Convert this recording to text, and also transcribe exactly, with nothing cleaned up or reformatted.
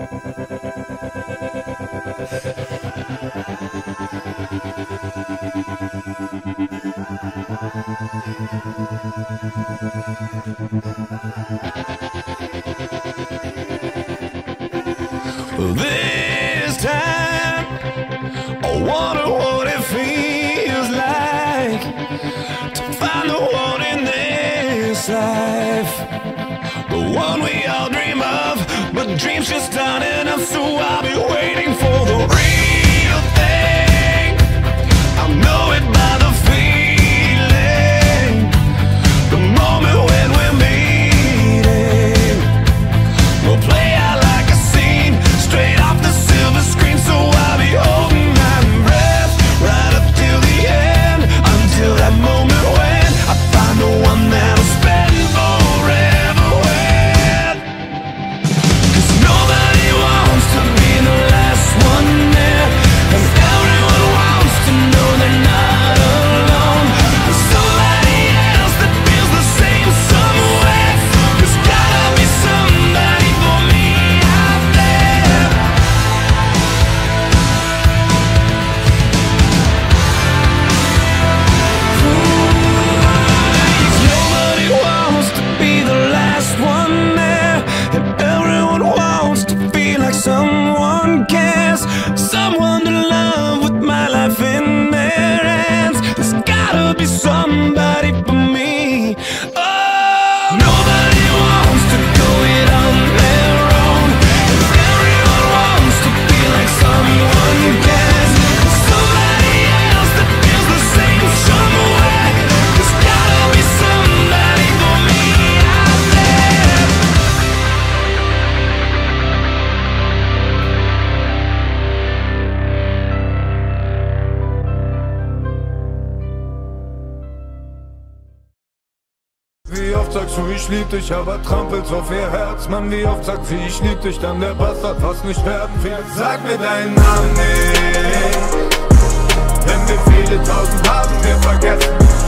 This time, I wonder what it feels like to find the one in this life, the one we all dream of, but dreams just aren't enough. So I'll be waiting for the real thing. I know it by the feeling, the moment when we're meeting. We'll play out like a scene straight off the silver screen. So I'll be holding my breath right up till the end, until that moment when I find the one that'll spend forever with. 'Cause nobody wants to be the last one there, and everyone wants to know they're not alone. There's somebody else that feels the same somewhere. There's gotta be somebody for me out there. Nobody wants to be the last one there, and everyone wants to feel like someone cares, someone to love with my life in their hands. There's gotta be somebody for me. Oh, nobody wants to go it on their own, and everyone wants to feel like someone cares, somebody else that feels the same somewhere. There's gotta be somebody for me out there. Wie oft sagst du, ich lieb dich, aber trampelst auf ihr Herz. Mann, wie oft sagt sie, ich lieb dich, dann der Bastard fast nicht sterben will. Sag mir deinen Namen nicht, denn wir viele tausend haben wir vergessen.